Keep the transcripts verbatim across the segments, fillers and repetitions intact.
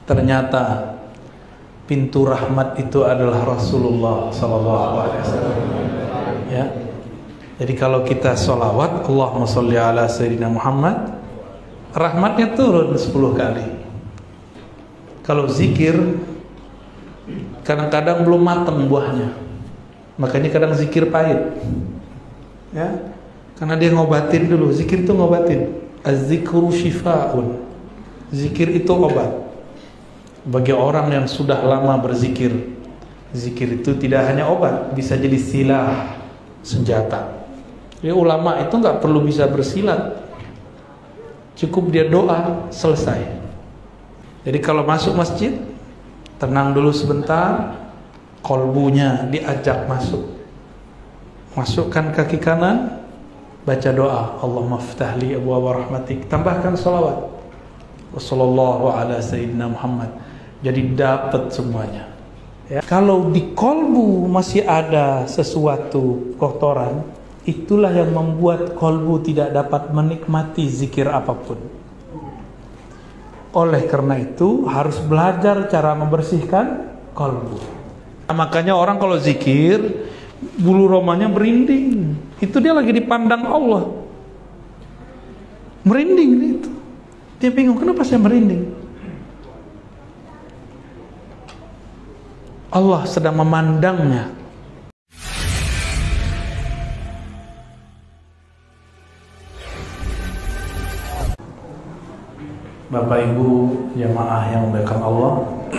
Ternyata pintu rahmat itu adalah Rasulullah sallallahu alaihi wasallam. Ya. Jadi kalau kita sholawat Allahumma sholli ala sayyidina Muhammad, rahmatnya turun sepuluh kali. Kalau zikir kadang-kadang belum matang buahnya, makanya kadang zikir pahit, ya, karena dia ngobatin dulu. Zikir itu ngobatin. Az-zikru shifaun, zikir itu obat bagi orang yang sudah lama berzikir. Zikir itu tidak hanya obat, bisa jadi silah, senjata. Jadi ulama itu nggak perlu bisa bersilat, cukup dia doa selesai. Jadi kalau masuk masjid, tenang dulu sebentar, kolbunya diajak masuk. Masukkan kaki kanan, baca doa, Allahumma ftahli abwaaba rahmatik, tambahkan salawat, wassallallahu ala sayyidina Muhammad. Jadi dapat semuanya, ya. Kalau di kolbu masih ada sesuatu kotoran, itulah yang membuat kolbu tidak dapat menikmati zikir apapun. Oleh karena itu harus belajar cara membersihkan kolbu. Nah, makanya orang kalau zikir bulu romanya merinding, itu dia lagi dipandang Allah. Merinding itu. Dia bingung, kenapa saya merinding? Allah sedang memandangnya. Bapak Ibu jamaah yang dimuliakan Allah,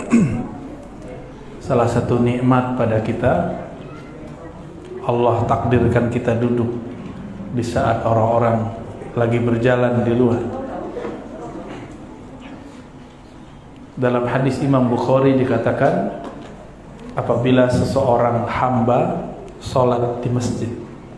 salah satu nikmat pada kita, Allah takdirkan kita duduk di saat orang-orang lagi berjalan di luar. Dalam hadis Imam Bukhari dikatakan, apabila seseorang hamba sholat di masjid,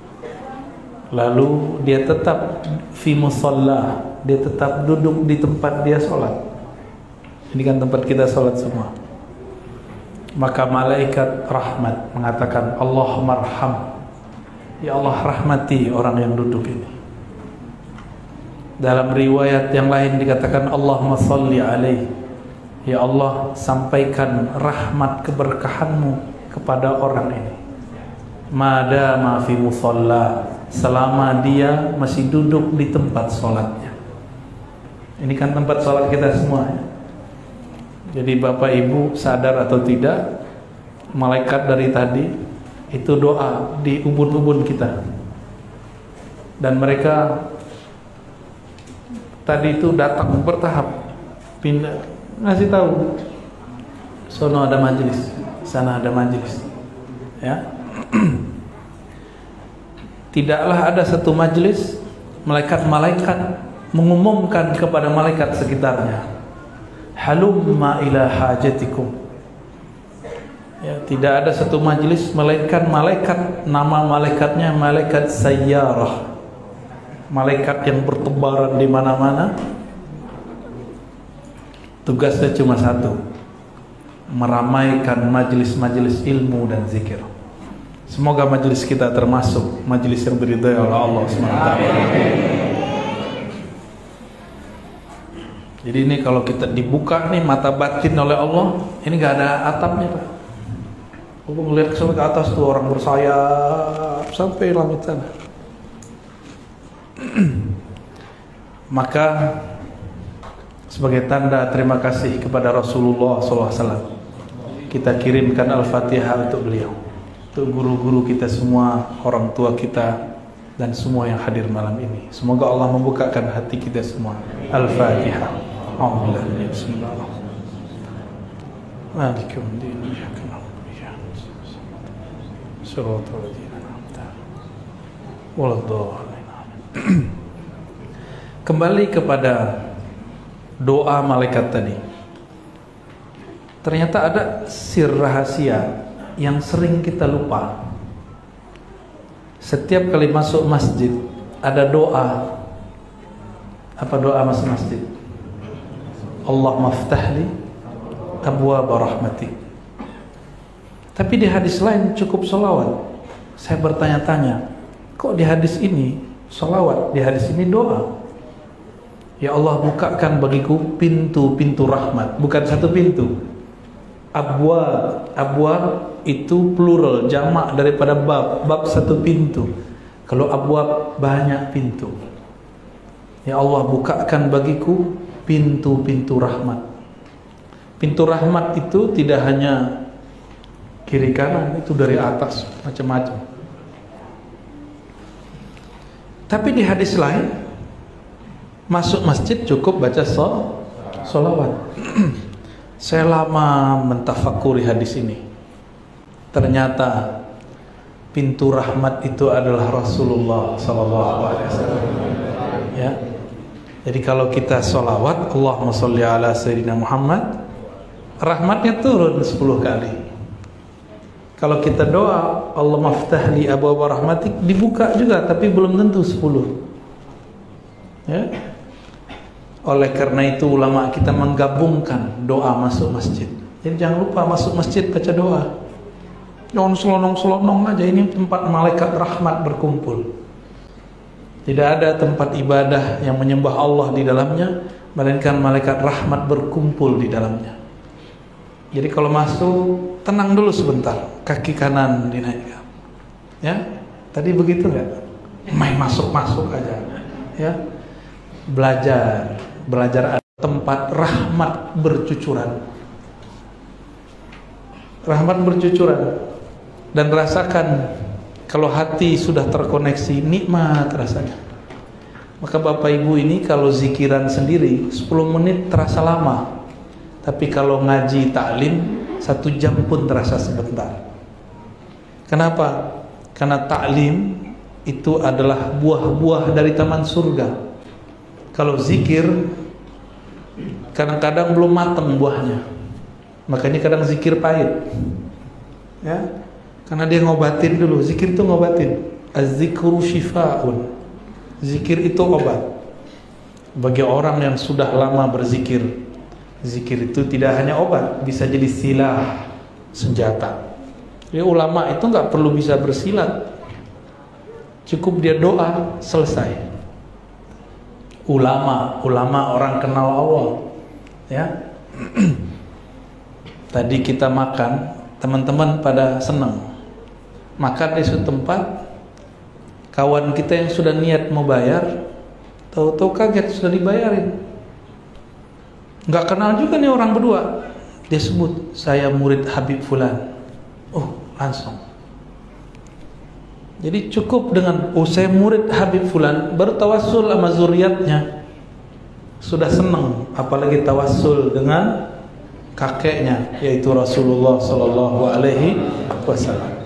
lalu dia tetap fi musalla, dia tetap duduk di tempat dia sholat. Ini kan tempat kita sholat semua. Maka malaikat rahmat mengatakan, Allahumma arham, ya Allah rahmati orang yang duduk ini. Dalam riwayat yang lain dikatakan, Allahumma sholli alaihi, ya Allah sampaikan rahmat keberkahanmu kepada orang ini. Madama fi musalla, selama dia masih duduk di tempat sholatnya. Ini kan tempat sholat kita semua, ya? Jadi Bapak Ibu sadar atau tidak, malaikat dari tadi itu doa di ubun-ubun kita. Dan mereka tadi itu datang bertahap, pindah, ngasih tahu, sono ada majelis, sana ada majelis, ya. Tidaklah ada satu majelis malaikat-malaikat mengumumkan kepada malaikat sekitarnya, halumma ila hajatikum. Ya, tidak ada satu majelis melainkan malaikat, nama malaikatnya malaikat sayyarah, malaikat yang bertebaran di mana-mana. Tugasnya cuma satu, meramaikan majelis-majelis ilmu dan zikir. Semoga majelis kita termasuk majelis yang diridhai oleh Allah subhanahu wa taala. Jadi ini kalau kita dibuka nih mata batin oleh Allah, ini nggak ada atapnya, Pak. Aku melihat sampai ke atas tuh orang bersayap sampai langit sana. Maka sebagai tanda terima kasih kepada Rasulullah shallallahu alaihi wasallam, kita kirimkan Al-Fatihah untuk beliau, untuk guru-guru kita semua, orang tua kita, dan semua yang hadir malam ini. Semoga Allah membukakan hati kita semua. Al-Fatihah. Alhamdulillah. Bismillahirrahmanirrahim. Maliki yaumiddin. Iyyaka na'budu wa iyyaka nasta'in. Shiratal ladzina an'amta 'alaihim waladdallin. Kembali kepada doa malaikat tadi. Ternyata ada sir rahasia yang sering kita lupa. Setiap kali masuk masjid ada doa. Apa doa masuk masjid? Allahumma ftahli abwaaba rahmatik. Tapi di hadis lain cukup sholawat. Saya bertanya-tanya, kok di hadis ini sholawat, di hadis ini doa? Ya Allah, bukakan bagiku pintu-pintu rahmat. Bukan satu pintu. Abwab, abwab itu plural, jamak daripada bab. Bab satu pintu. Kalau abwab banyak pintu. Ya Allah, bukakan bagiku pintu-pintu rahmat. Pintu rahmat itu tidak hanya kiri kanan, itu dari atas, macam-macam. Tapi di hadis lain, masuk masjid cukup baca sholawat. Saya lama mentafakuri hadis ini. Ternyata pintu rahmat itu adalah Rasulullah sallallahu alaihi wasallam. Ya. Jadi kalau kita sholawat, Allahumma sholli ala sayyidina Muhammad, rahmatnya turun sepuluh kali. Kalau kita doa, Allahumma ftahli abwaaba rahmatik, dibuka juga, tapi belum tentu sepuluh. Ya. Oleh karena itu ulama kita menggabungkan doa masuk masjid. Jadi jangan lupa masuk masjid baca doa. Jangan selonong-selonong aja, ini tempat malaikat rahmat berkumpul. Tidak ada tempat ibadah yang menyembah Allah di dalamnya, melainkan malaikat rahmat berkumpul di dalamnya. Jadi kalau masuk, tenang dulu sebentar, kaki kanan dinaikkan. Ya, tadi begitu nggak? Main masuk-masuk aja. Ya, belajar, belajar tempat rahmat bercucuran. Rahmat bercucuran. Dan rasakan kalau hati sudah terkoneksi, nikmat rasanya. Maka Bapak Ibu ini kalau zikiran sendiri sepuluh menit terasa lama. Tapi kalau ngaji taklim satu jam pun terasa sebentar. Kenapa? Karena taklim itu adalah buah-buah dari taman surga. Kalau zikir kadang-kadang belum matang buahnya. Makanya kadang zikir pahit. Ya. Karena dia ngobatin dulu. Zikir itu ngobatin. Az-zikru shifaun. Zikir itu obat. Bagi orang yang sudah lama berzikir, zikir itu tidak hanya obat, bisa jadi silah, senjata. Jadi ulama itu nggak perlu bisa bersilat, cukup dia doa selesai. Ulama, ulama orang kenal Allah, ya. Tadi kita makan, teman-teman pada senang. Makan di suatu tempat, kawan kita yang sudah niat mau bayar, tahu-tahu kaget sudah dibayarin. Nggak kenal juga nih orang berdua. Dia sebut, saya murid Habib Fulan. Oh, langsung. Jadi cukup dengan, oh saya murid Habib Fulan, baru tawassul sama zuriatnya. Sudah senang, apalagi tawassul dengan kakeknya, yaitu Rasulullah Sallallahu Alaihi Wasallam.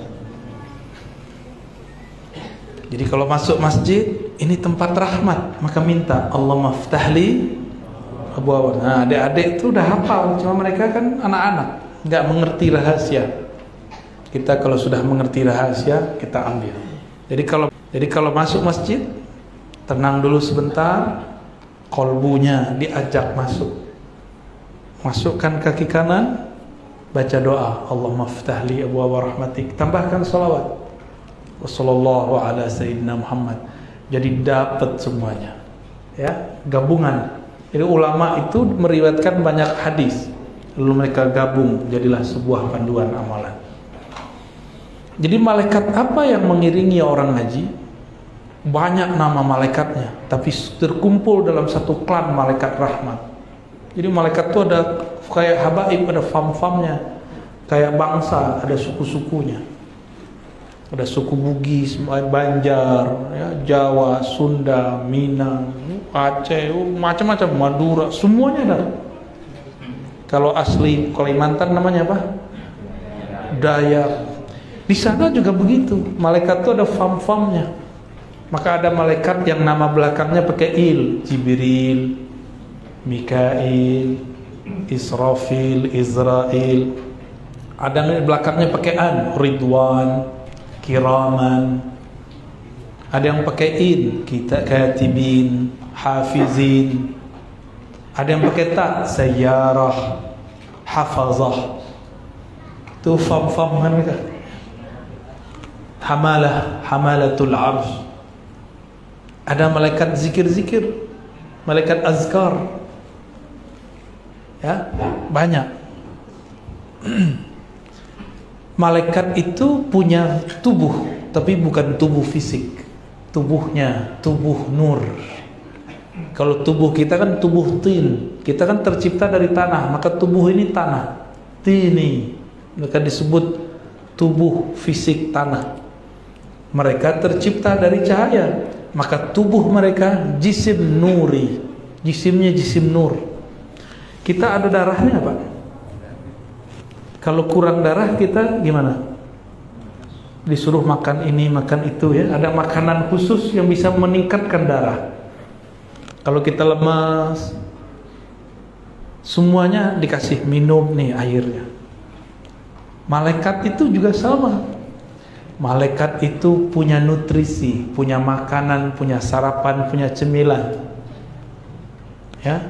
Jadi kalau masuk masjid, ini tempat rahmat, maka minta Allahumma ftahli. Nah, adik-adik itu udah hafal, cuma mereka kan anak-anak, nggak mengerti rahasia. Kita kalau sudah mengerti rahasia, kita ambil. Jadi kalau jadi kalau masuk masjid, tenang dulu sebentar, kolbunya diajak masuk. Masukkan kaki kanan, baca doa, Allahumma ftahli abwaaba rahmatik. Tambahkan salawat. Wassallallahu ala sayyidina Muhammad. Jadi dapat semuanya. Ya, gabungan. Jadi ulama itu meriwayatkan banyak hadis, lalu mereka gabung jadilah sebuah panduan amalan. Jadi malaikat apa yang mengiringi orang haji? Banyak nama malaikatnya, tapi terkumpul dalam satu klan malaikat rahmat. Jadi malaikat itu ada kayak habaib, ada fam-famnya, kayak bangsa, ada suku-sukunya. Ada suku Bugis, Banjar, ya, Jawa, Sunda, Minang, Aceh, macam-macam, Madura, semuanya ada. Kalau asli Kalimantan namanya apa? Dayak. Di sana juga begitu. Malaikat itu ada fam-famnya. Maka ada malaikat yang nama belakangnya pakai il, Jibril, Mikail, Israfil, Israel. Ada yang belakangnya pakai an, Ridwan, Kiraman. Ada yang pakai in, kita katibin, hafizin. Ada yang pakai ta, sayyarah, hafazah. Itu fam-fam kan mereka. Hamalah, hamalatul arsh. Ada malaikat zikir-zikir. malaikat azkar. Ya, banyak. Malaikat itu punya tubuh, tapi bukan tubuh fisik. Tubuhnya tubuh nur. Kalau tubuh kita kan tubuh tin, kita kan tercipta dari tanah, maka tubuh ini tanah, tini, maka disebut tubuh fisik tanah. Mereka tercipta dari cahaya, maka tubuh mereka jisim nuri, jisimnya jisim nur. Kita ada darahnya Pak. Kalau kurang darah kita gimana? Disuruh makan ini, makan itu ya. Ada makanan khusus yang bisa meningkatkan darah. Kalau kita lemas, semuanya dikasih minum nih airnya. Malaikat itu juga sama. Malaikat itu punya nutrisi, punya makanan, punya sarapan, punya cemilan. Ya.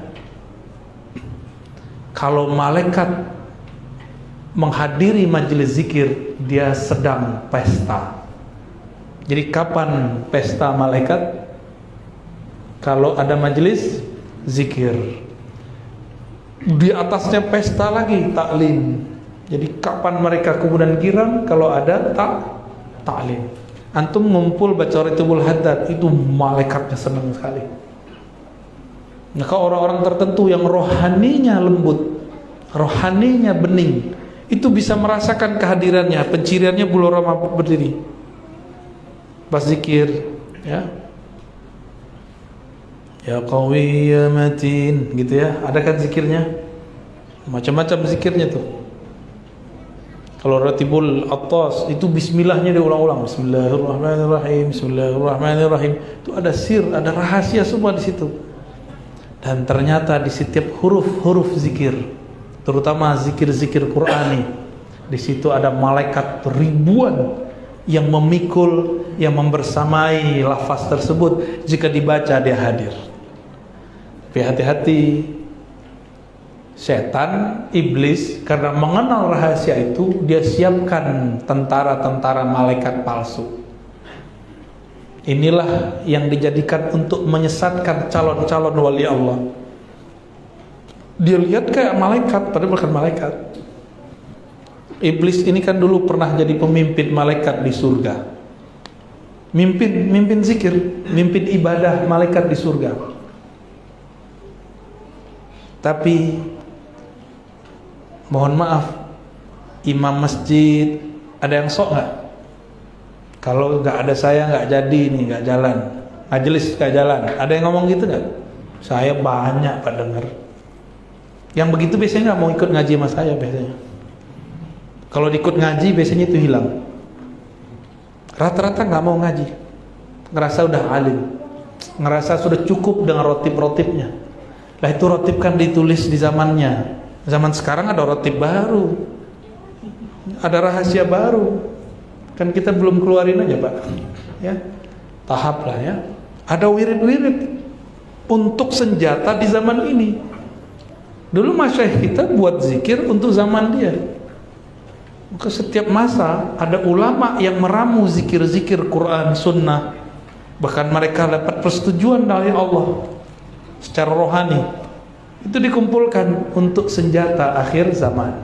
Kalau malaikat menghadiri majelis zikir, dia sedang pesta. Jadi kapan pesta malaikat? Kalau ada majelis zikir. Di atasnya pesta lagi, taklim. Jadi kapan mereka kemudian girang? Kalau ada tak taklim. Antum ngumpul baca Ratibul Haddad, itu malaikatnya senang sekali. Maka orang-orang tertentu yang rohaninya lembut, rohaninya bening, itu bisa merasakan kehadirannya, penciriannya bulu roma berdiri pas zikir, ya. Ya qawi ya matin, gitu ya. Ada kan zikirnya? Macam-macam zikirnya tuh. Kalau Ratibul Attas itu bismillahnya diulang-ulang. Bismillahirrahmanirrahim, Bismillahirrahmanirrahim. Itu ada sir, ada rahasia semua di situ. Dan ternyata di setiap huruf-huruf zikir, terutama zikir-zikir Qur'ani, di situ ada malaikat ribuan yang memikul, yang membersamai lafaz tersebut. Jika dibaca dia hadir. Tapi hati-hati, setan, iblis, karena mengenal rahasia itu, dia siapkan tentara-tentara malaikat palsu. Inilah yang dijadikan untuk menyesatkan calon-calon wali Allah. Dia lihat kayak malaikat, padahal bukan malaikat. Iblis ini kan dulu pernah jadi pemimpin malaikat di surga. Mimpin, mimpin zikir, mimpin ibadah malaikat di surga. Tapi mohon maaf, imam masjid ada yang sok nggak? Kalau nggak ada saya nggak jadi nih, nggak jalan. Majelis nggak jalan. Ada yang ngomong gitu nggak? Saya banyak Pak dengar. Yang begitu biasanya nggak mau ikut ngaji sama saya biasanya. Kalau ikut ngaji biasanya itu hilang. Rata-rata nggak mau ngaji. Ngerasa udah alim. Ngerasa sudah cukup dengan rotib-rotibnya. Lah itu rotib kan ditulis di zamannya. Zaman sekarang ada rotib baru. Ada rahasia baru. Kan kita belum keluarin aja Pak, ya tahap lah ya. Ada wirid-wirid untuk senjata di zaman ini. Dulu masyayikh kita buat zikir untuk zaman dia. Maka setiap masa ada ulama yang meramu zikir-zikir Quran, Sunnah. Bahkan mereka dapat persetujuan dari Allah secara rohani. Itu dikumpulkan untuk senjata akhir zaman.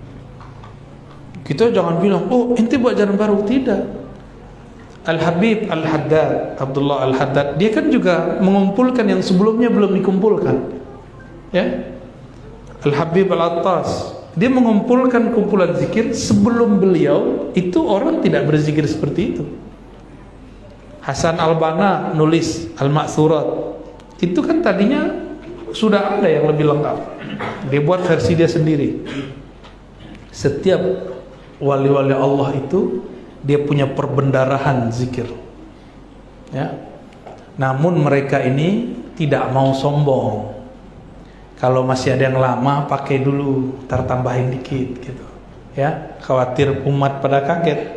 Kita jangan bilang, oh ente buat jalan baru. Tidak. Al-Habib Al-Haddad, Abdullah Al-Haddad, dia kan juga mengumpulkan yang sebelumnya belum dikumpulkan. Ya, Al-Habib Al-Attas, dia mengumpulkan kumpulan zikir sebelum beliau itu orang tidak berzikir seperti itu. Hasan Al-Banna nulis Al-Ma'thurat, itu kan tadinya sudah ada yang lebih lengkap. Dia buat versi dia sendiri. Setiap wali-wali Allah itu dia punya perbendarahan zikir, ya. Namun mereka ini tidak mau sombong. Kalau masih ada yang lama pakai dulu, ntar tambahin dikit gitu, ya. Khawatir umat pada kaget.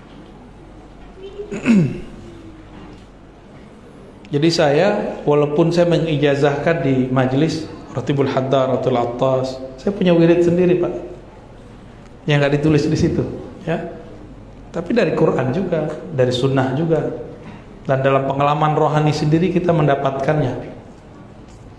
Jadi saya walaupun saya mengijazahkan di majelis Ratibul Haddad, Ratibul Attas, saya punya wirid sendiri Pak, yang nggak ditulis di situ, ya. Tapi dari Quran juga, dari Sunnah juga, dan dalam pengalaman rohani sendiri kita mendapatkannya.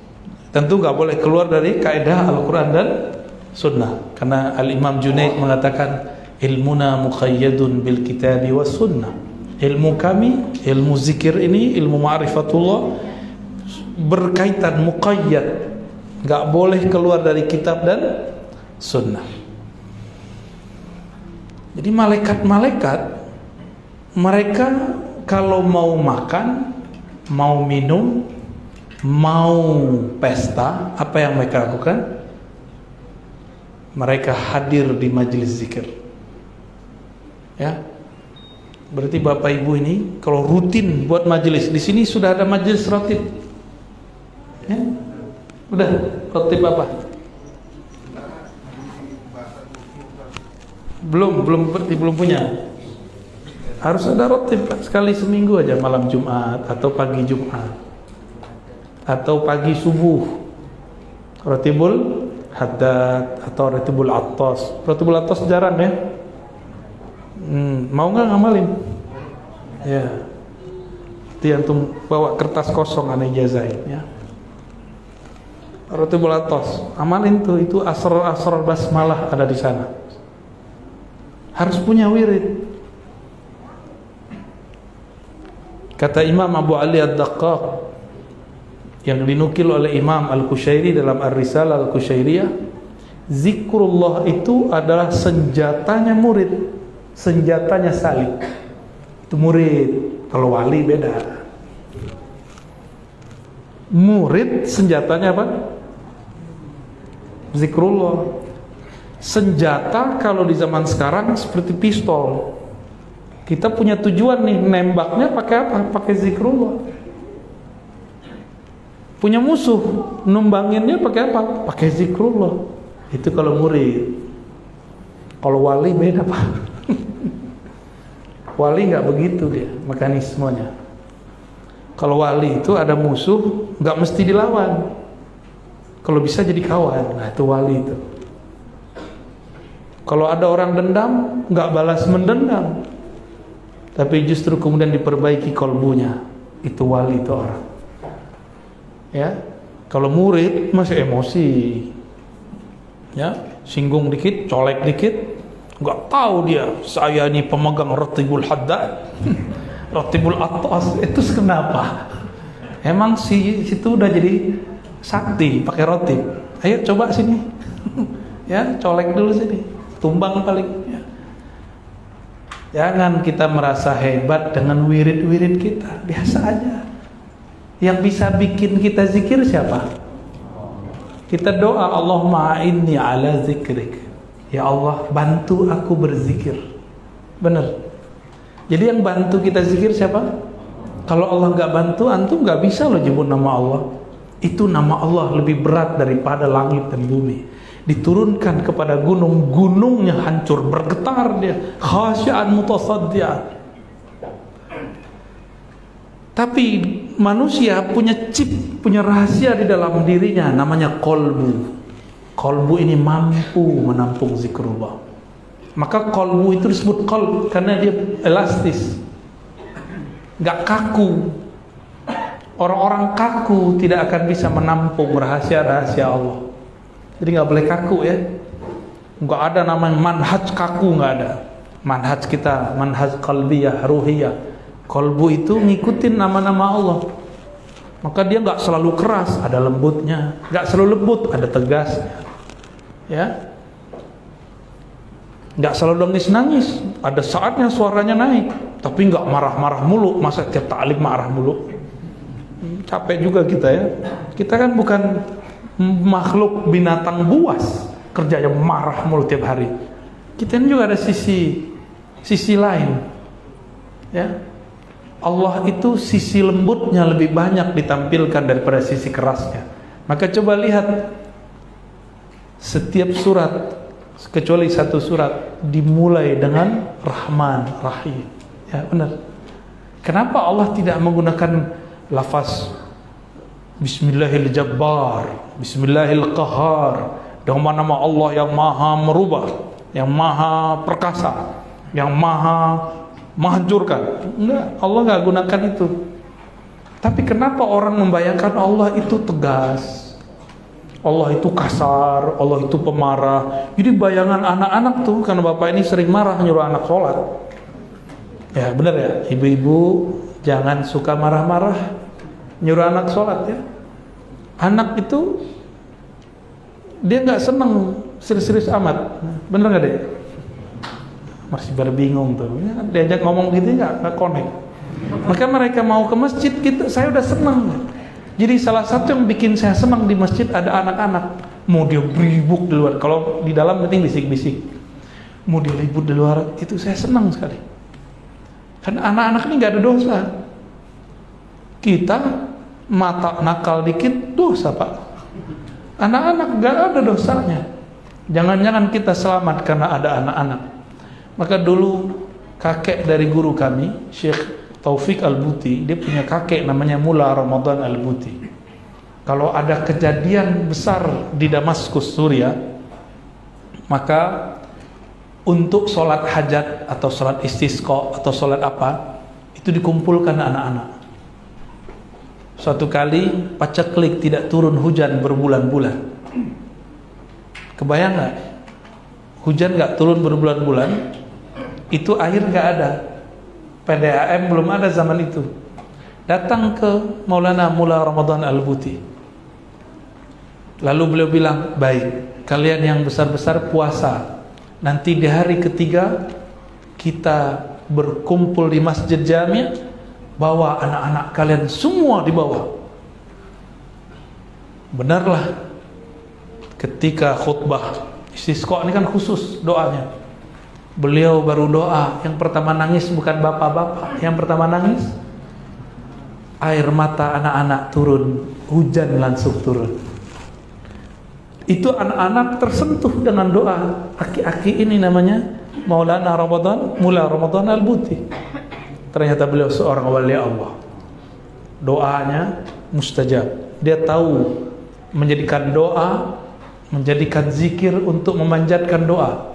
Tentu nggak boleh keluar dari kaidah Al-Quran dan Sunnah, karena Al-Imam Junaid mengatakan ilmuna muqayyadun bil kitabi was sunnah. Ilmu kami, ilmu zikir ini, ilmu ma'rifatullah berkaitan, muqayyad, nggak boleh keluar dari kitab dan sunnah. Jadi malaikat-malaikat mereka kalau mau makan, mau minum, mau pesta, apa yang mereka lakukan? Mereka hadir di majelis zikir. Ya, berarti bapak ibu ini kalau rutin buat majelis, di sini sudah ada majelis rotib. Ya, udah rotib apa? Belum, belum berarti belum punya. Harus ada rotib sekali seminggu aja, malam Jumat atau pagi Jumat atau pagi subuh. Rotibul haddad atau rotibul attas. Rotibul attas jarang ya. Hmm, mau nggak ngamalin? Ya. Itu yang tuh bawa kertas kosong aneh jazain ya. Rotibul attas, amalin tuh, itu asrar-asrar basmalah ada di sana. Harus punya wirid. Kata Imam Abu Ali Ad-Daqqaq yang dinukil oleh Imam Al-Qushairi dalam Ar-Risalah Al-Qushairiyah, zikrullah itu adalah senjatanya murid, senjatanya salik. Itu murid. Kalau wali beda. Murid senjatanya apa? Zikrullah. Senjata kalau di zaman sekarang seperti pistol. Kita punya tujuan nih, nembaknya pakai apa? Pakai zikrullah. Punya musuh, numbanginnya pakai apa? Pakai zikrullah. Itu kalau murid. Kalau wali beda Pak. Wali nggak begitu dia mekanismenya. Kalau wali itu ada musuh, nggak mesti dilawan. Kalau bisa jadi kawan, nah itu wali itu. Kalau ada orang dendam, nggak balas mendendam, tapi justru kemudian diperbaiki kolbunya, itu wali itu orang. Ya, kalau murid masih emosi, ya, singgung dikit, colek dikit, nggak tahu dia saya ini pemegang rotibul haddad, rotibul attas, itu kenapa? Emang si situ udah jadi sakti pakai rotib. Ayo coba sini, ya, colek dulu sini, tumbang paling. Ya. Jangan kita merasa hebat dengan wirid-wirid kita, biasa aja. Yang bisa bikin kita zikir siapa? Kita doa, Allahumma a'inni ala zikrik. Ya Allah, bantu aku berzikir. Benar. Jadi yang bantu kita zikir siapa? Kalau Allah nggak bantu, antum nggak bisa loh nyebut nama Allah. Itu nama Allah lebih berat daripada langit dan bumi. Diturunkan kepada gunung, gunungnya hancur, bergetar dia, khasyi'an mutasaddi'an. Tapi manusia punya chip, punya rahasia di dalam dirinya, namanya kolbu. Kolbu ini mampu menampung zikrullah. Maka kolbu itu disebut kolb karena dia elastis, nggak kaku. Orang-orang kaku tidak akan bisa menampung rahasia-rahasia Allah. Jadi nggak boleh kaku ya. Nggak ada namanya manhaj kaku, nggak ada. Manhaj kita, manhaj qalbiyah, ruhiyah. Kolbu itu ngikutin nama-nama Allah. Maka dia nggak selalu keras, ada lembutnya. Nggak selalu lembut, ada tegasnya. Ya. Nggak selalu nangis-nangis, ada saatnya suaranya naik. Tapi nggak marah-marah mulu. Masa tiap ta'lim marah mulu? Capek juga kita ya. Kita kan bukan makhluk binatang buas kerjanya marah mulu tiap hari. Kita ini juga ada sisi sisi lain. Ya. Allah itu sisi lembutnya lebih banyak ditampilkan daripada sisi kerasnya. Maka coba lihat setiap surat kecuali satu surat dimulai dengan Rahman, Rahim. Ya, benar. Kenapa Allah tidak menggunakan lafaz Bismillahil Jabbar, Bismillahil Qahar, dengan nama Allah yang maha merubah, yang maha perkasa, yang maha menghancurkan? Enggak, Allah nggak gunakan itu. Tapi kenapa orang membayangkan Allah itu tegas, Allah itu kasar, Allah itu pemarah. Jadi bayangan anak-anak tuh, karena bapak ini sering marah nyuruh anak sholat. Ya benar ya, ibu-ibu jangan suka marah-marah nyuruh anak sholat ya. Anak itu dia nggak seneng serius-serius amat, bener nggak deh? Masih berbingung tuh, ya, diajak ngomong gitu nggak nggak connect. Maka mereka mau ke masjid gitu, saya udah seneng. Jadi salah satu yang bikin saya senang di masjid ada anak-anak. Mau dia ribut di luar, kalau di dalam penting bisik-bisik. Mau dia ribut di luar, itu saya senang sekali. Karena anak-anak ini nggak ada dosa. Kita mata nakal dikit dosa pak. Anak-anak nggak ada dosanya. Jangan-jangan kita selamat karena ada anak-anak. Maka dulu kakek dari guru kami, Syekh Taufik Al-Buti, dia punya kakek namanya Mula Ramadan Al-Buti. Kalau ada kejadian besar di Damaskus, Suriah, maka untuk sholat hajat atau sholat istisqa atau sholat apa, itu dikumpulkan anak-anak. Suatu kali paceklik tidak turun hujan berbulan-bulan. Kebayang nggak? Hujan nggak turun berbulan-bulan, itu air nggak ada. P D A M belum ada zaman itu. Datang ke Maulana Mula Ramadan Al-Buti. Lalu beliau bilang, baik, kalian yang besar-besar puasa. Nanti di hari ketiga kita berkumpul di Masjid Jami', bawa anak-anak kalian semua dibawa. Benarlah, ketika khutbah istisqa ini kan khusus doanya. Beliau baru doa, yang pertama nangis bukan bapak-bapak, yang pertama nangis air mata anak-anak turun, hujan langsung turun. Itu anak-anak tersentuh dengan doa aki-aki ini, namanya Maulana Ramadan, Mula Ramadan Al-Buti. Ternyata beliau seorang wali Allah. Doanya mustajab. Dia tahu menjadikan doa, menjadikan zikir untuk memanjatkan doa.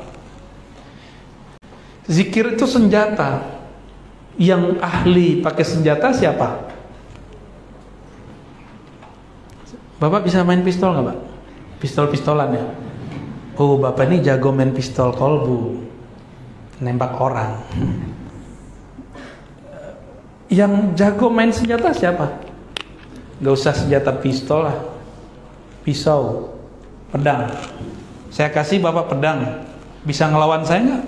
Zikir itu senjata. Yang ahli pakai senjata siapa? Bapak bisa main pistol nggak, Pak? Pistol-pistolan ya? Oh, Bapak ini jago main pistol kolbu, nembak orang. Yang jago main senjata siapa? Gak usah senjata pistol lah, pisau, pedang. Saya kasih Bapak pedang, bisa ngelawan saya nggak?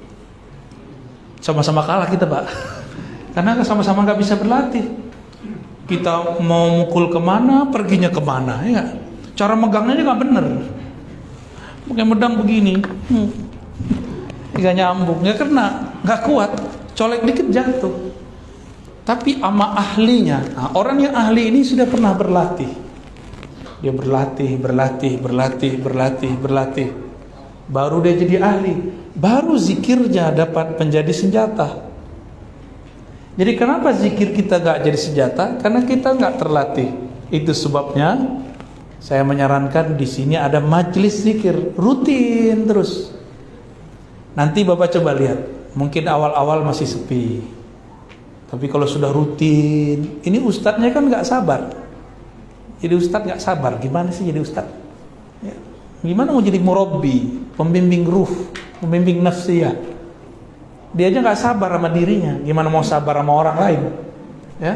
Sama-sama kalah kita, Pak. Karena sama-sama nggak bisa berlatih. Kita mau mukul kemana, perginya kemana, ya gak? Cara megangnya aja nggak bener. Pakai pedang begini, hmm. nggak nyambung, nggak kena, nggak kuat, colek dikit jatuh. Tapi ama ahlinya, nah, orang yang ahli ini sudah pernah berlatih. Dia berlatih, berlatih, berlatih, berlatih, berlatih. Baru dia jadi ahli. Baru zikirnya dapat menjadi senjata. Jadi kenapa zikir kita gak jadi senjata? Karena kita gak terlatih. Itu sebabnya saya menyarankan di sini ada majelis zikir rutin terus. Nanti Bapak coba lihat. Mungkin awal-awal masih sepi. Tapi kalau sudah rutin, ini ustadznya kan gak sabar. Jadi ustadz gak sabar. Gimana sih jadi ustadz? Ya. Gimana mau jadi murabbi, pembimbing ruh, pembimbing nafsiyah? Dia aja nggak sabar sama dirinya, gimana mau sabar sama orang lain? Ya.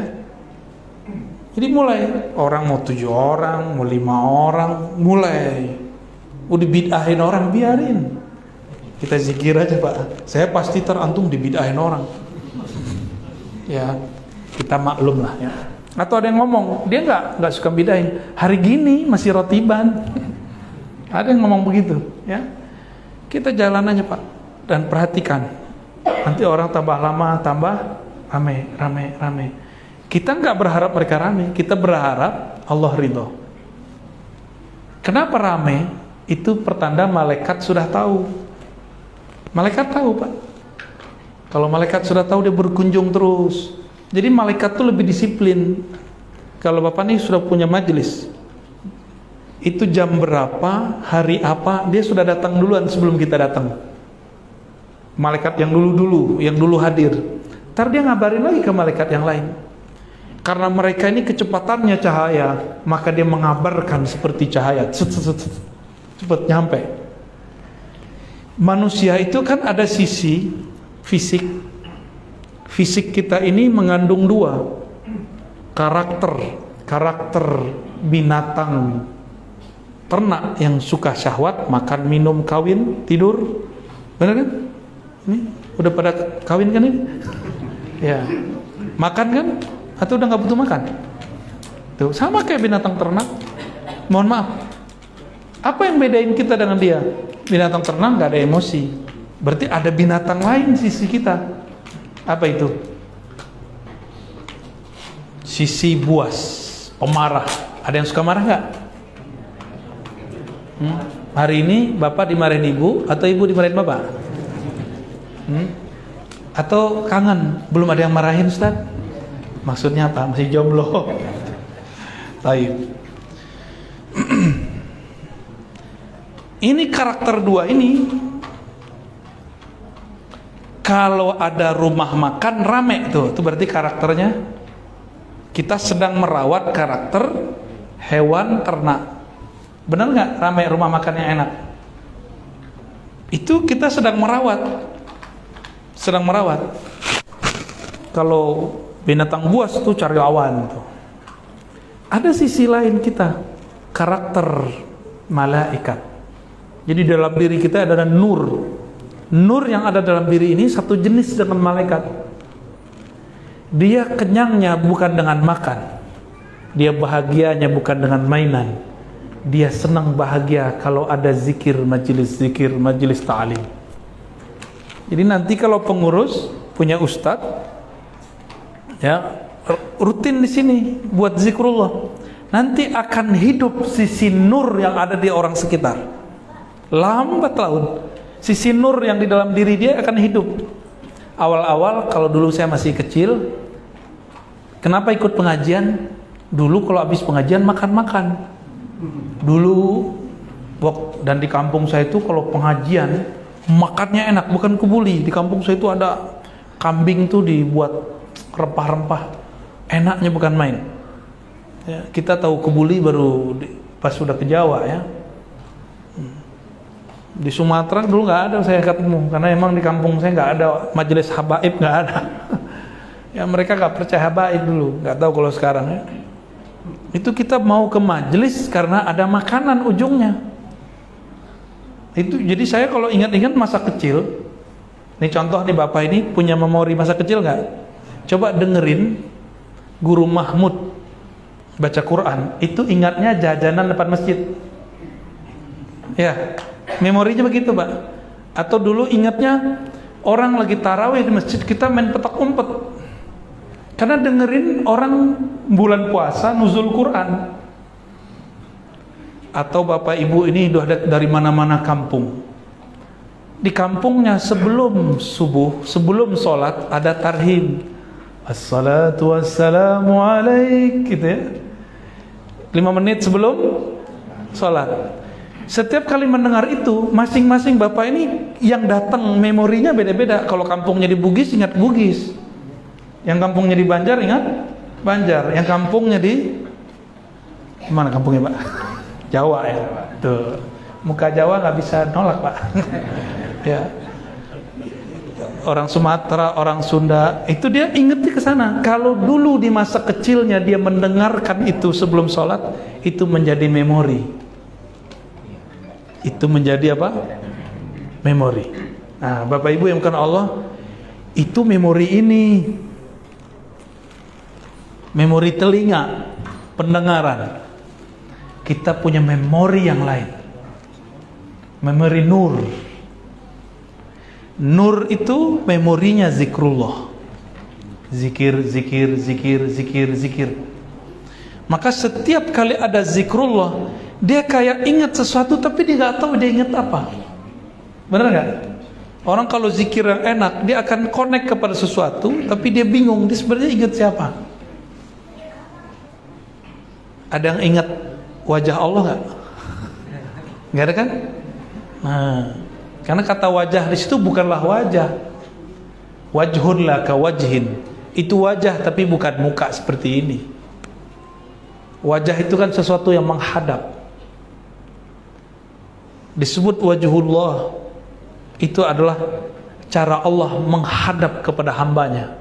Jadi mulai orang mau tujuh orang, mau lima orang, mulai udah bid'ahin orang, biarin. Kita zikir aja, Pak. Saya pasti terantung dibid'ahin orang. Ya, kita maklum lah ya. Atau ada yang ngomong, dia nggak nggak suka bid'ahin. Hari gini masih rotiban. Ada yang ngomong begitu, ya. Kita jalan aja, Pak, dan perhatikan. Nanti orang tambah lama, tambah rame, rame, rame. Kita nggak berharap mereka rame, kita berharap Allah ridho. Kenapa rame? Itu pertanda malaikat sudah tahu. Malaikat tahu, Pak. Kalau malaikat sudah tahu, dia berkunjung terus. Jadi malaikat tuh lebih disiplin. Kalau Bapak nih sudah punya majelis, itu jam berapa, hari apa, dia sudah datang duluan sebelum kita datang. Malaikat yang dulu-dulu, yang dulu hadir. Ntar dia ngabarin lagi ke malaikat yang lain. Karena mereka ini kecepatannya cahaya, maka dia mengabarkan seperti cahaya, cepat nyampe. Manusia itu kan ada sisi fisik. Fisik kita ini mengandung dua karakter, karakter binatang ternak yang suka syahwat, makan, minum, kawin, tidur, benar kan? Ini udah pada kawin kan ini? Ya, makan kan? Atau udah nggak butuh makan? Tuh sama kayak binatang ternak. Mohon maaf, apa yang bedain kita dengan dia? Binatang ternak nggak ada emosi, berarti ada binatang lain sisi kita. Apa itu? Sisi buas, pemarah. Ada yang suka marah nggak? Hmm? Hari ini bapak dimarahin ibu atau ibu dimarahin bapak? Hmm? Atau kangen belum ada yang marahin Ustaz? Maksudnya apa? Masih jomblo. Baik. Ini karakter dua ini, kalau ada rumah makan rame tuh, itu berarti karakternya kita sedang merawat karakter hewan ternak. Benar nggak? Ramai rumah makan yang enak. Itu kita sedang merawat, sedang merawat. Kalau binatang buas tuh cari lawan tuh. Ada sisi lain kita, karakter malaikat. Jadi dalam diri kita ada nur. Nur yang ada dalam diri ini satu jenis dengan malaikat. Dia kenyangnya bukan dengan makan. Dia bahagianya bukan dengan mainan. Dia senang bahagia kalau ada zikir, majelis zikir, majelis ta'lim. Jadi nanti kalau pengurus punya ustadz, ya rutin di sini buat zikrullah, nanti akan hidup sisi nur yang ada di orang sekitar. Lambat laun sisi nur yang di dalam diri dia akan hidup. Awal-awal kalau dulu saya masih kecil, kenapa ikut pengajian? Dulu kalau habis pengajian makan-makan. Dulu dan di kampung saya itu kalau pengajian makannya enak, bukan kebuli. Di kampung saya itu ada kambing tuh dibuat rempah-rempah, enaknya bukan main. Ya, kita tahu kebuli baru di, pas sudah ke Jawa ya. Di Sumatera dulu nggak ada saya ketemu, karena emang di kampung saya nggak ada majelis habaib, nggak ada. Ya mereka nggak percaya habaib dulu, nggak tahu kalau sekarang ya. Itu kita mau ke majelis karena ada makanan ujungnya. Itu jadi saya kalau ingat-ingat masa kecil, nih contoh nih bapak ini punya memori masa kecil nggak? Coba dengerin Guru Mahmud baca Quran, itu ingatnya jajanan depan masjid. Ya, memorinya begitu pak. Atau dulu ingatnya orang lagi tarawih di masjid, kita main petak umpet. Karena dengerin orang bulan puasa nuzul Quran. Atau bapak ibu ini udah dari mana-mana kampung. Di kampungnya sebelum subuh, sebelum sholat ada tarhim. Assalatu wassalamu alaik, gitu ya. Lima menit sebelum sholat. Setiap kali mendengar itu, masing-masing bapak ini yang datang memorinya beda-beda. Kalau kampungnya di Bugis ingat Bugis, yang kampungnya di Banjar ingat Banjar, yang kampungnya di mana kampungnya pak? Jawa ya. Tuh muka Jawa nggak bisa nolak pak. Ya. Orang Sumatera, orang Sunda, itu dia ingetnya ke sana. Kalau dulu di masa kecilnya dia mendengarkan itu sebelum sholat, itu menjadi memori. Itu menjadi apa? Memori. Nah, Bapak Ibu yang bukan Allah, itu memori ini. Memori telinga, pendengaran. Kita punya memori yang lain. Memori nur. Nur itu memorinya zikrullah. Zikir, zikir, zikir, zikir, zikir. Maka setiap kali ada zikrullah, dia kayak ingat sesuatu tapi dia nggak tahu dia ingat apa. Benar nggak? Orang kalau zikir yang enak, dia akan connect kepada sesuatu, tapi dia bingung dia sebenarnya ingat siapa. Ada yang ingat wajah Allah nggak? Nggak ada kan? Nah, karena kata wajah di situ bukanlah wajah. Wajhun laka wajhin. Itu wajah tapi bukan muka seperti ini. Wajah itu kan sesuatu yang menghadap. Disebut wajhullah, itu adalah cara Allah menghadap kepada hambanya.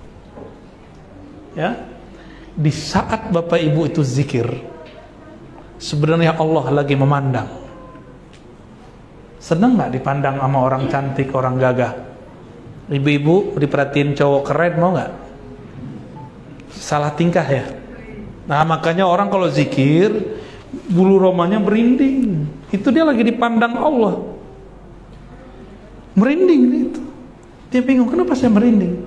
Ya, di saat Bapak Ibu itu zikir, sebenarnya Allah lagi memandang. Seneng nggak dipandang sama orang cantik, orang gagah? Ibu-ibu diperhatiin cowok keren, mau nggak? Salah tingkah ya. Nah makanya orang kalau zikir bulu romanya merinding. Itu dia lagi dipandang Allah. Merinding itu. Dia bingung, kenapa saya merinding?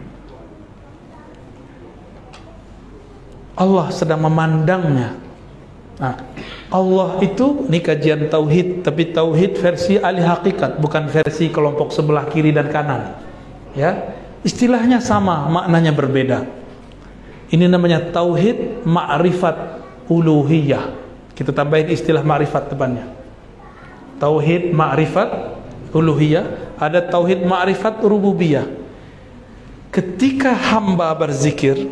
Allah sedang memandangnya. Nah, Allah itu, ini kajian tauhid, tapi tauhid versi ahli hakikat, bukan versi kelompok sebelah kiri dan kanan. Ya, istilahnya sama, maknanya berbeda. Ini namanya tauhid ma'rifat uluhiyah. Kita tambahin istilah ma'rifat depannya. Tauhid ma'rifat uluhiyah, ada tauhid ma'rifat rububiyah. Ketika hamba berzikir,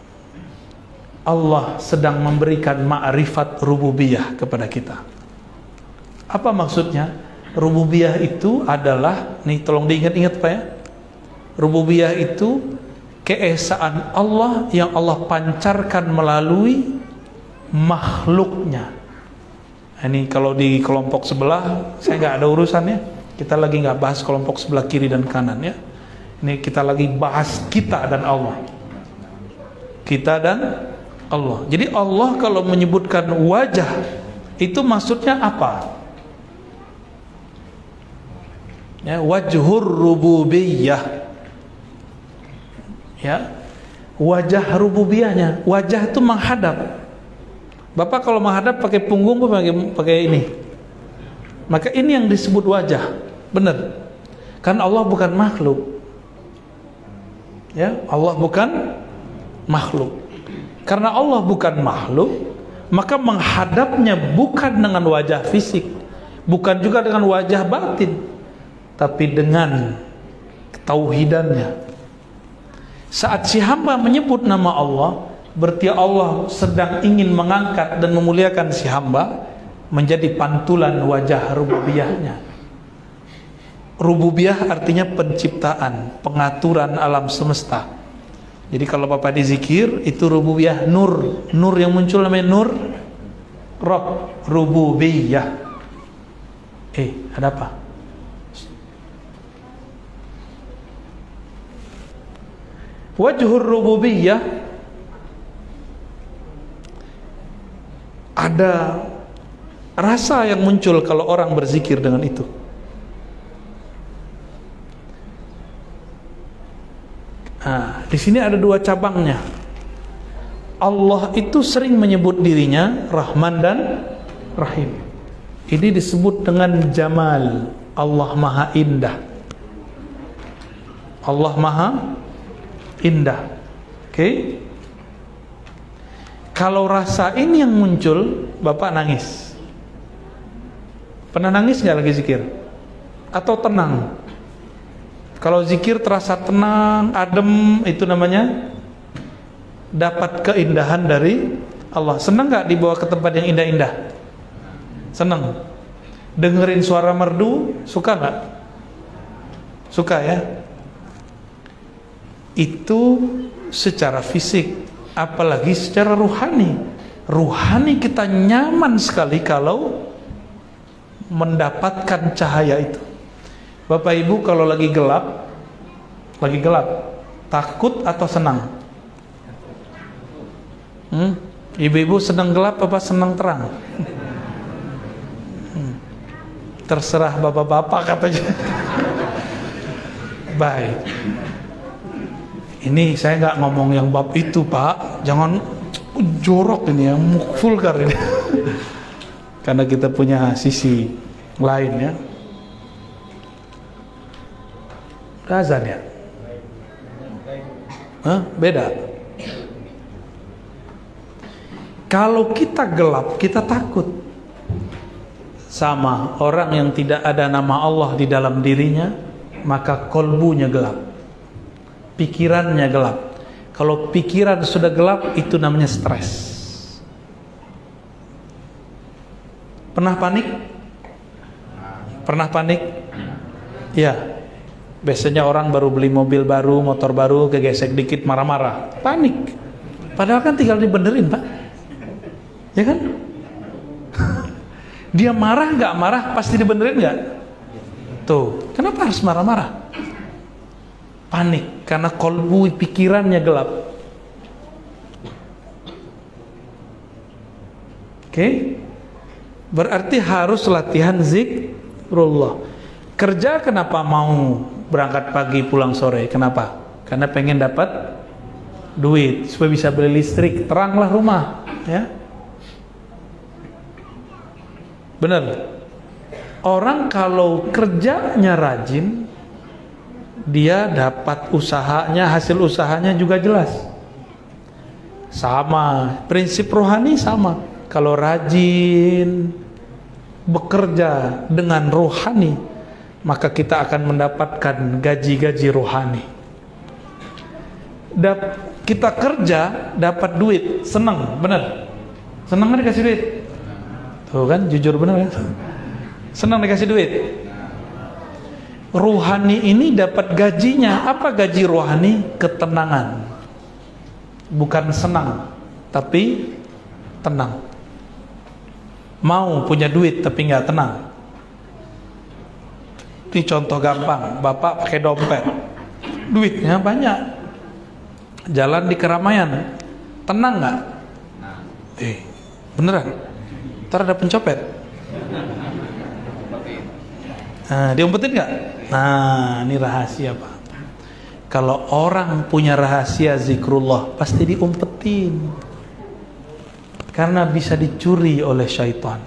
Allah sedang memberikan ma'rifat rububiyah kepada kita. Apa maksudnya? Rububiyah itu adalah, nih tolong diingat-ingat Pak ya. Rububiyah itu keesaan Allah yang Allah pancarkan melalui makhluknya. Ini kalau di kelompok sebelah saya nggak ada urusannya. Kita lagi nggak bahas kelompok sebelah kiri dan kanan ya. Ini kita lagi bahas kita dan Allah. Kita dan Allah. Jadi Allah kalau menyebutkan wajah itu maksudnya apa? Ya, wajhur rububiyah. Ya, wajah rububiyahnya, wajah itu menghadap. Bapak kalau menghadap pakai punggung pakai pakai ini, maka ini yang disebut wajah, benar? Kan Allah bukan makhluk, ya Allah bukan makhluk. Karena Allah bukan makhluk, maka menghadapnya bukan dengan wajah fisik, bukan juga dengan wajah batin, tapi dengan ketauhidannya. Saat si hamba menyebut nama Allah, berarti Allah sedang ingin mengangkat dan memuliakan si hamba menjadi pantulan wajah rububiyahnya. Rububiyah artinya penciptaan, pengaturan alam semesta. Jadi kalau Bapak dizikir, itu rububiyah nur. Nur yang muncul namanya nur Rob, rububiyah. Eh, ada apa? Wajhur rububiyah, ada rasa yang muncul kalau orang berzikir dengan itu. Nah, di sini ada dua cabangnya. Allah itu sering menyebut dirinya Rahman dan Rahim. Ini disebut dengan Jamal. Allah Maha Indah. Allah Maha Indah. Oke. Okay. Kalau rasa ini yang muncul, Bapak nangis. Pernah nangis nggak lagi zikir? Atau tenang? Kalau zikir terasa tenang, adem, itu namanya dapat keindahan dari Allah. Senang nggak dibawa ke tempat yang indah-indah? Senang. Dengerin suara merdu, suka nggak? Suka ya? Itu secara fisik, apalagi secara ruhani. Ruhani kita nyaman sekali kalau mendapatkan cahaya itu. Bapak Ibu kalau lagi gelap, lagi gelap, takut atau senang? Hmm? Ibu-ibu senang gelap apa senang terang? Hmm. Terserah bapak-bapak katanya. Baik. Ini saya nggak ngomong yang bab itu Pak, jangan jorok ini yang vulgar ini. Karena kita punya sisi lain ya. Azan ya? Hah? Beda. Kalau kita gelap, kita takut. Sama orang yang tidak ada nama Allah di dalam dirinya, maka kolbunya gelap, pikirannya gelap. Kalau pikiran sudah gelap, itu namanya stres. Pernah panik? Pernah panik? Ya. Biasanya orang baru beli mobil baru, motor baru, kegesek dikit marah-marah, panik. Padahal kan tinggal dibenerin, Pak. Ya kan? Dia marah nggak marah, pasti dibenerin nggak? Tuh, kenapa harus marah-marah? Panik, karena kolbu pikirannya gelap. Oke? Okay? Berarti harus latihan zikrullah. Kerja kenapa mau berangkat pagi pulang sore? Kenapa? Karena pengen dapat duit supaya bisa beli listrik, teranglah rumah, ya. Benar. Orang kalau kerjanya rajin, dia dapat usahanya, hasil usahanya juga jelas. Sama, prinsip rohani sama. Kalau rajin bekerja dengan rohani, maka kita akan mendapatkan gaji-gaji rohani. Dap, kita kerja dapat duit, senang, benar? Senang kan dikasih duit? Tuh kan, jujur benar ya? Senang dikasih duit. Rohani ini dapat gajinya. Apa gaji rohani? Ketenangan. Bukan senang, tapi tenang. Mau punya duit tapi nggak tenang. Ini contoh gampang. Bapak pakai dompet, duitnya banyak, jalan di keramaian, tenang nggak? Eh, beneran? Ntar ada pencopet. Nah, diumpetin nggak? Nah, ini rahasia, Pak. Kalau orang punya rahasia zikrullah, pasti diumpetin. Karena bisa dicuri oleh syaitan.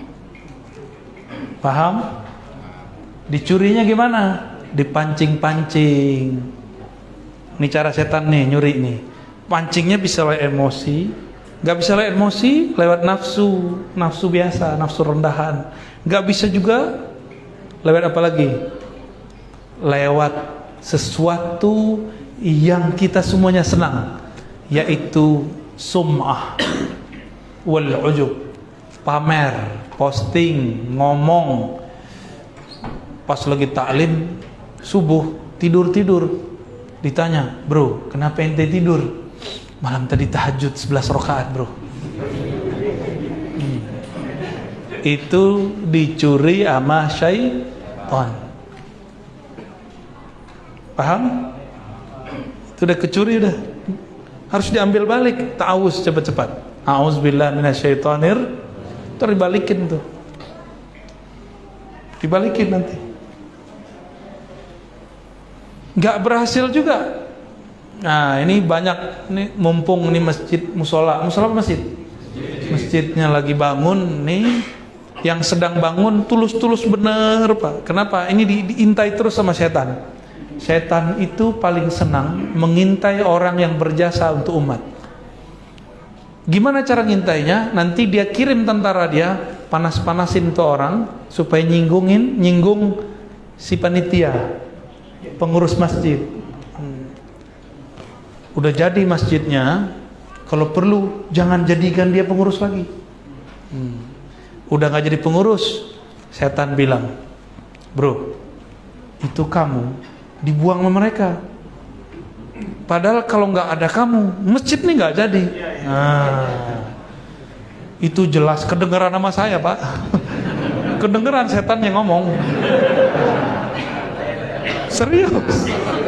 Paham? Dicurinya gimana? Dipancing-pancing. Ini cara setan nih, nyuri nih. Pancingnya bisa lewat emosi. Gak bisa lewat emosi, lewat nafsu. Nafsu biasa, nafsu rendahan. Gak bisa juga lewat apa lagi? Lewat sesuatu yang kita semuanya senang, yaitu sum'ah wal ujub, pamer, posting, ngomong. Pas lagi taklim subuh, tidur-tidur, ditanya, bro, kenapa ente tidur? Malam tadi tahajud sebelas rakaat, bro. hmm. Itu dicuri sama syaitan. Paham? Itu udah kecuri, udah harus diambil balik. Ta'awuz cepat-cepat. A'udzubillahi minasyaitonir. Terus dibalikin tuh. Dibalikin nanti. Gak berhasil juga. Nah, ini banyak nih, mumpung ini masjid musola. Musola apa masjid? Masjidnya lagi bangun nih. Yang sedang bangun tulus-tulus bener, Pak. Kenapa? Ini di, diintai terus sama setan. Setan itu paling senang mengintai orang yang berjasa untuk umat. Gimana cara ngintainya? Nanti dia kirim tentara dia, panas-panasin tuh orang supaya nyinggungin, nyinggung si panitia, pengurus masjid. Hmm. Udah jadi masjidnya, kalau perlu jangan jadikan dia pengurus lagi. Hmm. Udah nggak jadi pengurus, setan bilang, bro, itu kamu dibuang sama mereka. Padahal kalau nggak ada kamu, masjid nih nggak jadi. Nah, itu jelas kedengeran sama saya, Pak. Kedengeran setan yang ngomong. Serius.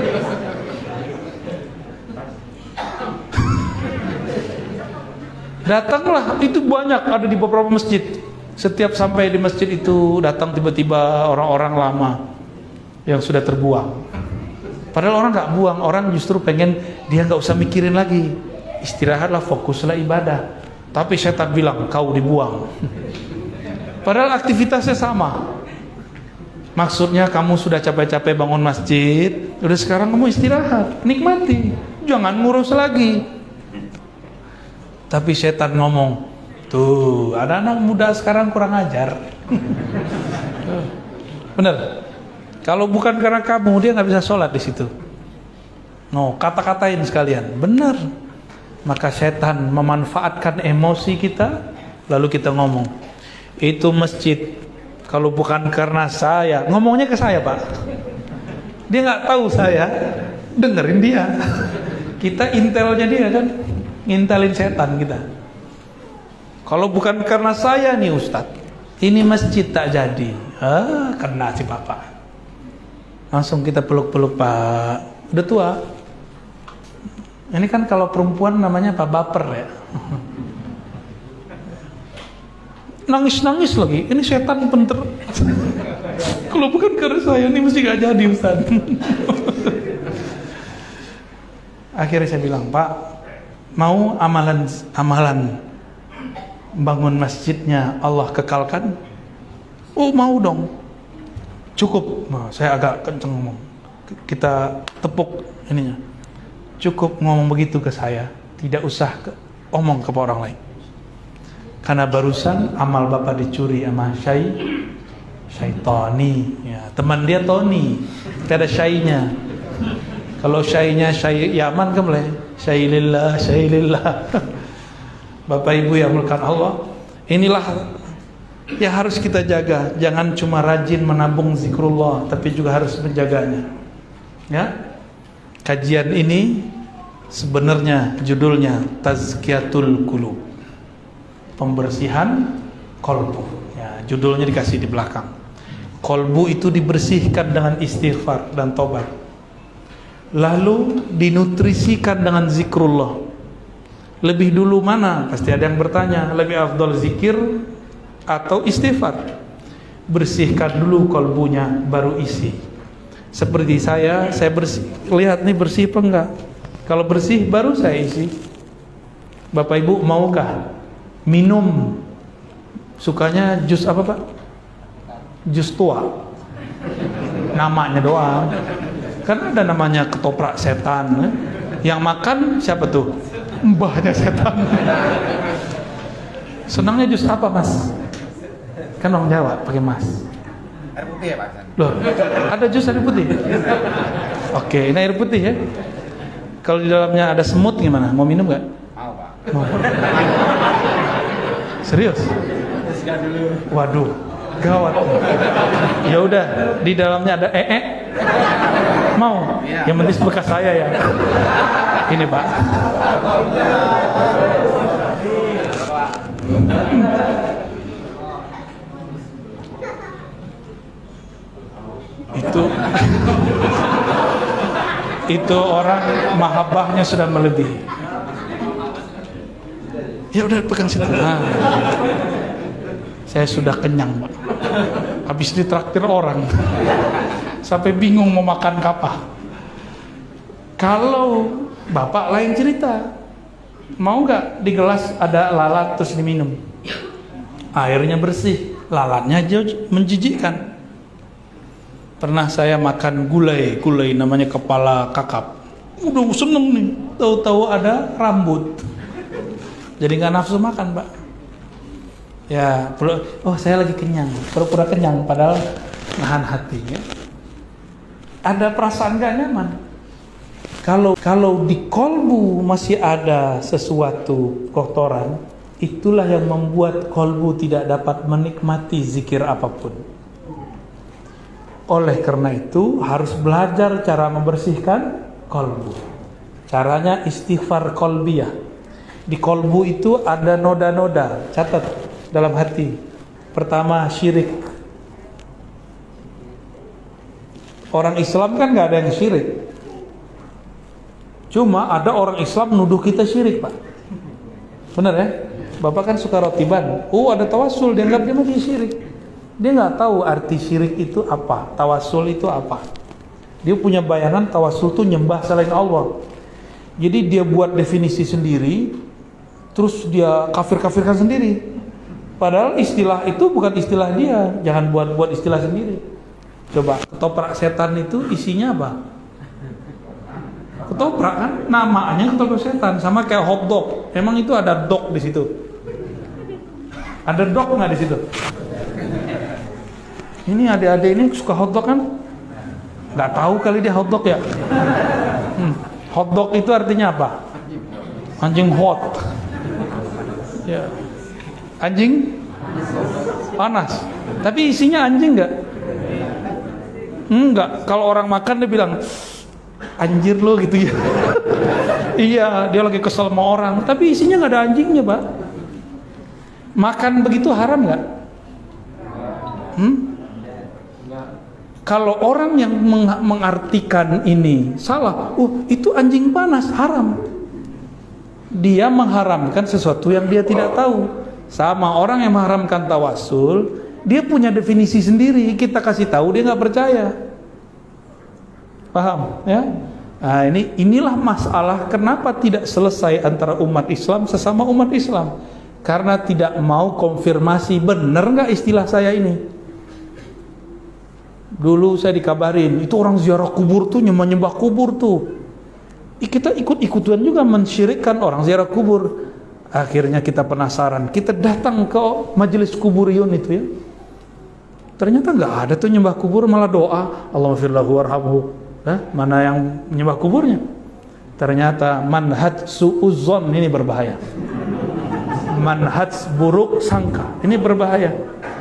Datanglah, itu banyak ada di beberapa masjid. Setiap sampai di masjid itu datang tiba-tiba orang-orang lama yang sudah terbuang. Padahal orang nggak buang, orang justru pengen dia nggak usah mikirin lagi, istirahatlah, fokuslah ibadah. Tapi setan bilang kau dibuang. Padahal aktivitasnya sama. Maksudnya kamu sudah capek-capek bangun masjid, udah sekarang kamu istirahat, nikmati, jangan ngurus lagi. Tapi setan ngomong, tuh ada anak muda sekarang kurang ajar. Bener. Kalau bukan karena kamu, dia nggak bisa sholat di situ. No, kata-katain sekalian. Benar. Maka setan memanfaatkan emosi kita, lalu kita ngomong, itu masjid, kalau bukan karena saya, ngomongnya ke saya Pak. Dia nggak tahu saya, dengerin dia. Kita intelnya dia kan, ngintelin setan kita. Kalau bukan karena saya nih Ustadz, ini masjid tak jadi. Ah, kena si Bapak. Langsung kita peluk-peluk Pak. Udah tua. Ini kan kalau perempuan namanya Pak Baper ya. Nangis-nangis lagi. Ini setan penter. Kalau bukan karena saya ini mesti gak jadi Ustaz. Akhirnya saya bilang, Pak, mau amalan amalan bangun masjidnya Allah kekalkan? Oh mau dong. Cukup. Nah, saya agak kenceng ngomong. Kita tepuk ininya. Cukup ngomong begitu ke saya, tidak usah ke, omong ke orang lain. Karena barusan amal Bapak dicuri sama Syai Syaitoni ya, teman dia Tony, tidak ada Syainya. Kalau Syainya Syai Yaman kan boleh, Syai lillah, Syai lillah. Bapak Ibu yang melakukan Allah, inilah yang harus kita jaga. Jangan cuma rajin menabung zikrullah, tapi juga harus menjaganya. Ya. Kajian ini sebenarnya judulnya Tazkiyatul Qulub, pembersihan kolbu ya, judulnya dikasih di belakang. Kolbu itu dibersihkan dengan istighfar dan tobat, lalu dinutrisikan dengan zikrullah. Lebih dulu mana? Pasti ada yang bertanya, lebih afdal zikir atau istighfar? Bersihkan dulu kolbunya, baru isi. Seperti saya, saya bersih, lihat nih bersih apa enggak. Kalau bersih baru saya isi. Bapak Ibu maukah minum? Sukanya jus apa Pak? Jus tua. Namanya doang. Kan ada namanya ketoprak setan kan? Yang makan siapa tuh? Mbahnya setan. Senangnya jus apa Mas? Kan orang Jawa pakai Mas. Air putih ya Pak? Loh, ada jus air putih? Oke, ini air putih ya. Kalau di dalamnya ada semut gimana? Mau minum nggak? Mau Pak. Mau. Serius? Waduh, gawat. Ya udah, di dalamnya ada ee. Mau? Yang penting bekas saya ya. Ini Pak. Itu itu orang mahabbahnya sudah melebihi. Ya udah pegang situ. Nah, saya sudah kenyang Pak. Habis ditraktir orang sampai bingung mau makan apa. Kalau Bapak lain cerita, mau nggak di gelas ada lalat terus diminum, airnya bersih, lalatnya jauh menjijikkan. Pernah saya makan gulai, gulai namanya kepala kakap. Udah seneng nih, tahu-tahu ada rambut. Jadi nggak nafsu makan Pak. Ya, oh saya lagi kenyang, pura-pura kenyang, padahal nahan hati. Ya. Ada perasaan nggak nyaman. Kalau kalau di kolbu masih ada sesuatu kotoran, itulah yang membuat kolbu tidak dapat menikmati zikir apapun. Oleh karena itu harus belajar cara membersihkan kolbu. Caranya istighfar kolbiyah. Di kolbu itu ada noda-noda. Catat dalam hati. Pertama syirik. Orang Islam kan nggak ada yang syirik. Cuma ada orang Islam nuduh kita syirik Pak. Benar ya? Bapak kan suka rotiban. Oh ada tawasul, dianggap dia masih syirik. Dia nggak tahu arti syirik itu apa, tawasul itu apa. Dia punya bayangan tawasul itu nyembah selain Allah. Jadi dia buat definisi sendiri, terus dia kafir-kafirkan sendiri. Padahal istilah itu bukan istilah dia. Jangan buat-buat istilah sendiri. Coba, ketoprak setan itu isinya apa? Ketoprak kan, namanya ketoprak setan, sama kayak hotdog. Emang itu ada dog di situ? Ada dog nggak di situ? Ini adik-adik ini suka hotdog kan? Nggak tahu kali dia hotdog ya. Hmm. Hotdog itu artinya apa? Anjing hot. Ya. Anjing panas. Tapi isinya anjing enggak? Enggak. Kalau orang makan dia bilang anjir lo gitu ya. Iya, dia lagi kesel sama orang. Tapi isinya nggak ada anjingnya, Pak. Makan begitu haram nggak? Hmm? Kalau orang yang meng- mengartikan ini salah, oh itu anjing panas, haram. Dia mengharamkan sesuatu yang dia tidak tahu. Sama orang yang mengharamkan tawasul, dia punya definisi sendiri. Kita kasih tahu dia nggak percaya. Paham? Ya? Nah, ini inilah masalah kenapa tidak selesai antara umat Islam sesama umat Islam. Karena tidak mau konfirmasi benar nggak istilah saya ini. Dulu saya dikabarin itu orang ziarah kubur tuh nyembah-nyembah kubur tuh. Kita ikut-ikutan juga mensyirikkan orang ziarah kubur. Akhirnya kita penasaran, kita datang ke majelis kuburiyun itu ya. Ternyata nggak ada tuh nyembah kubur, malah doa Allahumma firlahu warhamhu. Nah, mana yang menyembah kuburnya? Ternyata manhaj su'uzzon ini berbahaya. Manhaj buruk sangka ini berbahaya.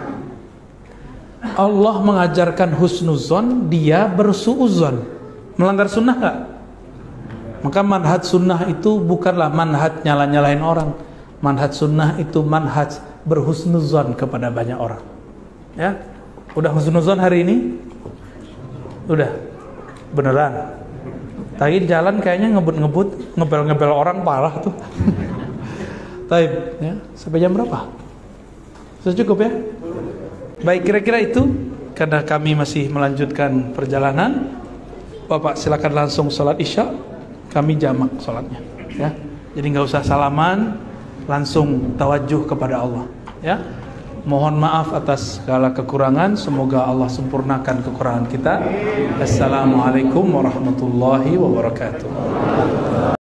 Allah mengajarkan husnuzon, dia bersu'uzzon. Melanggar sunnah nggak? Maka manhaj sunnah itu bukanlah manhaj nyala-nyalain orang. Manhaj sunnah itu manhaj berhusnuzon kepada banyak orang. Ya, udah husnuzon hari ini? Udah, beneran. Tadi jalan kayaknya ngebut-ngebut, ngebel-ngebel orang parah tuh. Taib, ya. Sampai jam berapa? Sudah cukup ya? Baik, kira-kira itu. Karena kami masih melanjutkan perjalanan, Bapak silakan langsung sholat isya. Kami jamak sholatnya, ya. Jadi nggak usah salaman, langsung tawajuh kepada Allah, ya. Mohon maaf atas segala kekurangan. Semoga Allah sempurnakan kekurangan kita. Assalamualaikum warahmatullahi wabarakatuh.